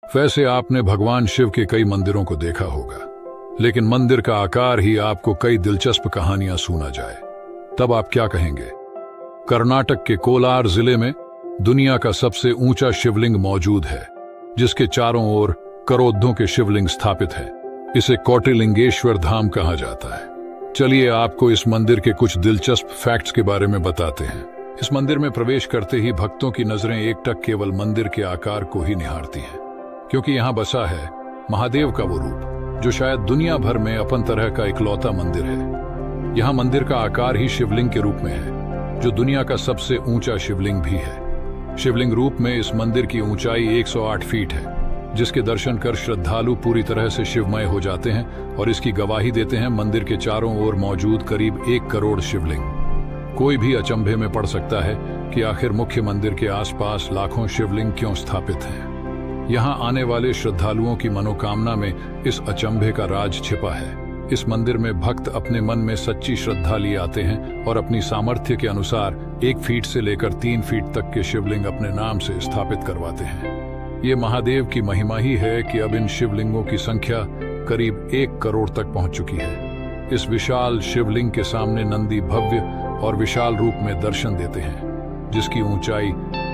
वैसे आपने भगवान शिव के कई मंदिरों को देखा होगा, लेकिन मंदिर का आकार ही आपको कई दिलचस्प कहानियां सुना जाए, तब आप क्या कहेंगे? कर्नाटक के कोलार जिले में दुनिया का सबसे ऊंचा शिवलिंग मौजूद है, जिसके चारों ओर करोड़ों के शिवलिंग स्थापित हैं। इसे कोटिलिंगेश्वर धाम कहा जाता है। चलिए आपको इस मंदिर के कुछ दिलचस्प फैक्ट्स के बारे में बताते हैं। इस मंदिर में प्रवेश करते ही भक्तों की नजरें एकटक केवल मंदिर के आकार को ही निहारती हैं, क्योंकि यहाँ बसा है महादेव का वो रूप जो शायद दुनिया भर में अपन तरह का इकलौता मंदिर है। यहाँ मंदिर का आकार ही शिवलिंग के रूप में है, जो दुनिया का सबसे ऊंचा शिवलिंग भी है। शिवलिंग रूप में इस मंदिर की ऊंचाई 108 फीट है, जिसके दर्शन कर श्रद्धालु पूरी तरह से शिवमय हो जाते हैं और इसकी गवाही देते हैं मंदिर के चारों ओर मौजूद करीब 1 करोड़ शिवलिंग। कोई भी अचंभे में पड़ सकता है कि आखिर मुख्य मंदिर के आसपास लाखों शिवलिंग क्यों स्थापित हैं। यहाँ आने वाले श्रद्धालुओं की मनोकामना में इस अचंभे का राज छिपा है। इस मंदिर में भक्त अपने मन में सच्ची श्रद्धा लिए आते हैं और अपनी सामर्थ्य के अनुसार 1 फीट से लेकर 3 फीट तक के शिवलिंग अपने नाम से स्थापित करवाते हैं। ये महादेव की महिमा ही है कि अब इन शिवलिंगों की संख्या करीब 1 करोड़ तक पहुंच चुकी है। इस विशाल शिवलिंग के सामने नंदी भव्य और विशाल रूप में दर्शन देते हैं, जिसकी ऊंचाई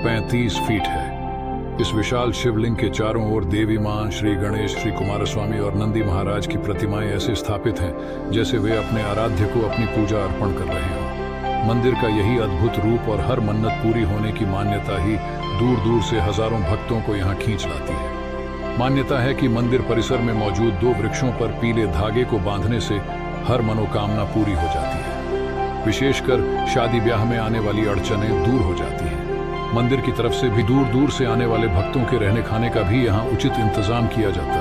35 फीट है। इस विशाल शिवलिंग के चारों ओर देवी मां, श्री गणेश, श्री कुमारस्वामी और नंदी महाराज की प्रतिमाएं ऐसे स्थापित हैं जैसे वे अपने आराध्य को अपनी पूजा अर्पण कर रहे हों। मंदिर का यही अद्भुत रूप और हर मन्नत पूरी होने की मान्यता ही दूर दूर से हजारों भक्तों को यहाँ खींच लाती है। मान्यता है कि मंदिर परिसर में मौजूद 2 वृक्षों पर पीले धागे को बांधने से हर मनोकामना पूरी हो जाती है। विशेषकर शादी ब्याह में आने वाली अड़चनें दूर हो जाती हैं। मंदिर की तरफ से भी दूर दूर से आने वाले भक्तों के रहने खाने का भी यहाँ उचित इंतजाम किया जाता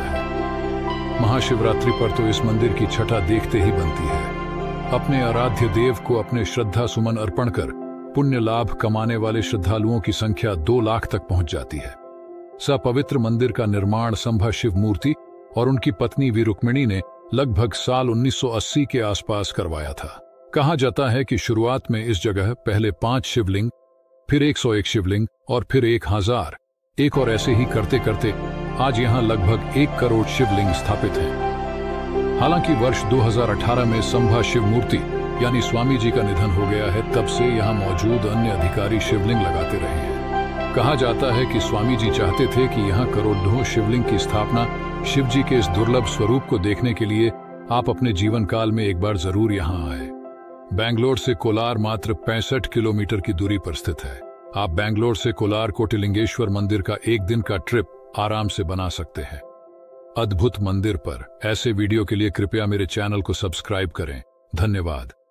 है। महाशिवरात्रि पर तो इस मंदिर की छठा देखते ही बनती है। अपने आराध्य देव को अपने श्रद्धा सुमन अर्पण कर पुण्य लाभ कमाने वाले श्रद्धालुओं की संख्या 2 लाख तक पहुंच जाती है। सपवित्र मंदिर का निर्माण संभा शिव मूर्ति और उनकी पत्नी वी रुक्मिणी ने लगभग साल 1980 के आसपास करवाया था। कहा जाता है कि शुरुआत में इस जगह पहले 5 शिवलिंग, फिर 101 शिवलिंग और फिर 1000 एक और ऐसे ही करते करते आज यहाँ लगभग 1 करोड़ शिवलिंग स्थापित हैं। हालांकि वर्ष 2018 में संभा शिव मूर्ति यानी स्वामी जी का निधन हो गया है, तब से यहाँ मौजूद अन्य अधिकारी शिवलिंग लगाते रहे हैं। कहा जाता है कि स्वामी जी चाहते थे कि यहाँ करोड़ों शिवलिंग की स्थापना शिव जी के इस दुर्लभ स्वरूप को देखने के लिए आप अपने जीवन काल में एक बार जरूर यहाँ आए। बेंगलोर से कोलार मात्र 65 किलोमीटर की दूरी पर स्थित है। आप बेंगलोर से कोलार कोटिलिंगेश्वर मंदिर का 1 दिन का ट्रिप आराम से बना सकते हैं। अद्भुत मंदिर पर ऐसे वीडियो के लिए कृपया मेरे चैनल को सब्सक्राइब करें। धन्यवाद।